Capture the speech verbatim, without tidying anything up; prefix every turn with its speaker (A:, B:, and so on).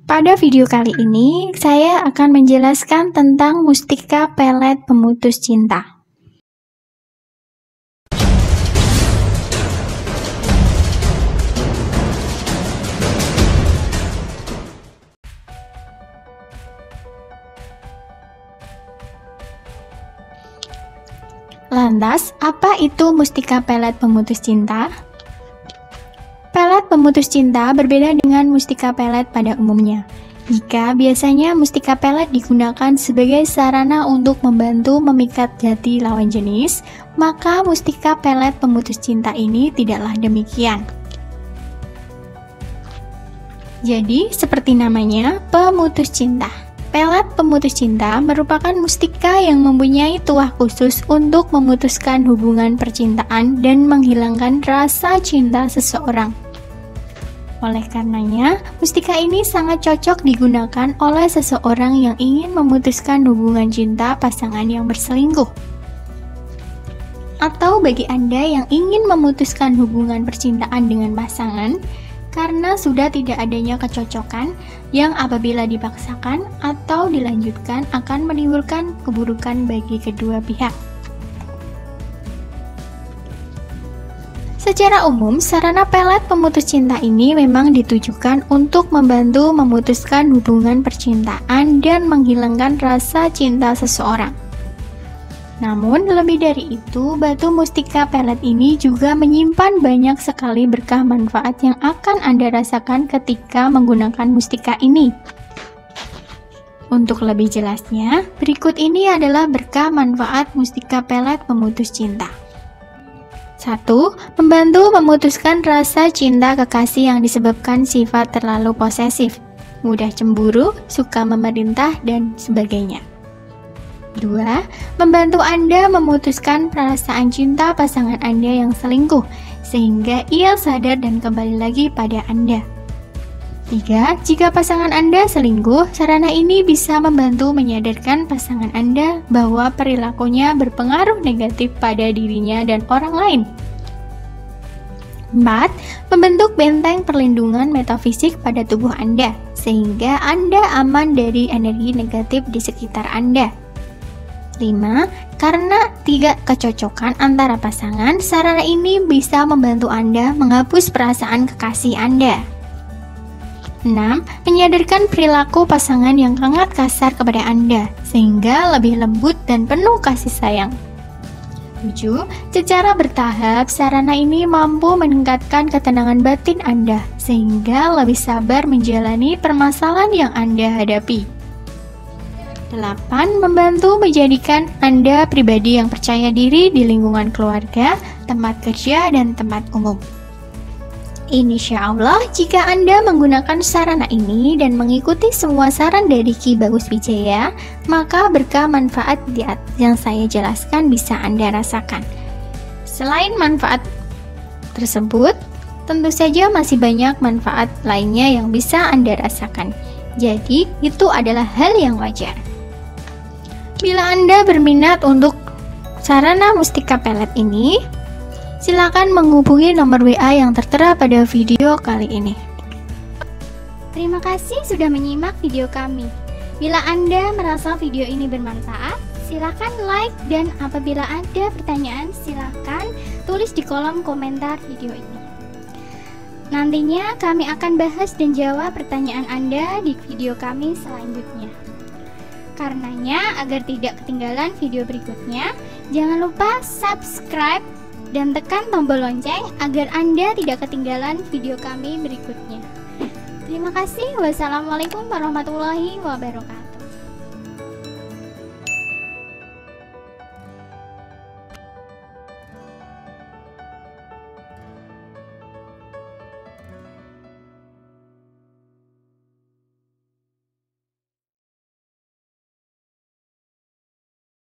A: Pada video kali ini, saya akan menjelaskan tentang mustika pelet pemutus cinta. Lantas, apa itu mustika pelet pemutus cinta? Pelet pemutus cinta berbeda dengan mustika pelet pada umumnya. Jika biasanya mustika pelet digunakan sebagai sarana untuk membantu memikat hati lawan jenis, maka mustika pelet pemutus cinta ini tidaklah demikian. Jadi, seperti namanya, pemutus cinta. Pelet pemutus cinta merupakan mustika yang mempunyai tuah khusus untuk memutuskan hubungan percintaan dan menghilangkan rasa cinta seseorang. Oleh karenanya, mustika ini sangat cocok digunakan oleh seseorang yang ingin memutuskan hubungan cinta pasangan yang berselingkuh. Atau bagi Anda yang ingin memutuskan hubungan percintaan dengan pasangan karena sudah tidak adanya kecocokan yang apabila dipaksakan atau dilanjutkan akan menimbulkan keburukan bagi kedua pihak. Secara umum, sarana pelet pemutus cinta ini memang ditujukan untuk membantu memutuskan hubungan percintaan dan menghilangkan rasa cinta seseorang. Namun, lebih dari itu, batu mustika pelet ini juga menyimpan banyak sekali berkah manfaat yang akan Anda rasakan ketika menggunakan mustika ini. Untuk lebih jelasnya, berikut ini adalah berkah manfaat mustika pelet pemutus cinta. satu. Membantu memutuskan rasa cinta kekasih yang disebabkan sifat terlalu posesif, mudah cemburu, suka memerintah, dan sebagainya. dua. Membantu Anda memutuskan perasaan cinta pasangan Anda yang selingkuh, sehingga ia sadar dan kembali lagi pada Anda. tiga. Jika pasangan Anda selingkuh, sarana ini bisa membantu menyadarkan pasangan Anda bahwa perilakunya berpengaruh negatif pada dirinya dan orang lain. empat. Membentuk benteng perlindungan metafisik pada tubuh Anda, sehingga Anda aman dari energi negatif di sekitar Anda. lima. Karena tidak kecocokan antara pasangan, sarana ini bisa membantu Anda menghapus perasaan kekasih Anda. enam. Menyadarkan perilaku pasangan yang sangat kasar kepada Anda, sehingga lebih lembut dan penuh kasih sayang. tujuh. Secara bertahap, sarana ini mampu meningkatkan ketenangan batin Anda, sehingga lebih sabar menjalani permasalahan yang Anda hadapi. delapan. Membantu menjadikan Anda pribadi yang percaya diri di lingkungan keluarga, tempat kerja, dan tempat umum. Insya Allah, jika Anda menggunakan sarana ini dan mengikuti semua saran dari Ki Bagus Wijaya, maka berkah manfaat yang saya jelaskan bisa Anda rasakan. Selain manfaat tersebut, tentu saja masih banyak manfaat lainnya yang bisa Anda rasakan. Jadi, itu adalah hal yang wajar. Bila Anda berminat untuk sarana mustika pelet ini, silakan menghubungi nomor W A yang tertera pada video kali ini. Terima kasih sudah menyimak video kami. Bila Anda merasa video ini bermanfaat, silakan like, dan apabila ada pertanyaan silakan tulis di kolom komentar video ini. Nantinya kami akan bahas dan jawab pertanyaan Anda di video kami selanjutnya. Karenanya, agar tidak ketinggalan video berikutnya, jangan lupa subscribe dan tekan tombol lonceng agar Anda tidak ketinggalan video kami berikutnya. Terima kasih. Wassalamualaikum warahmatullahi wabarakatuh.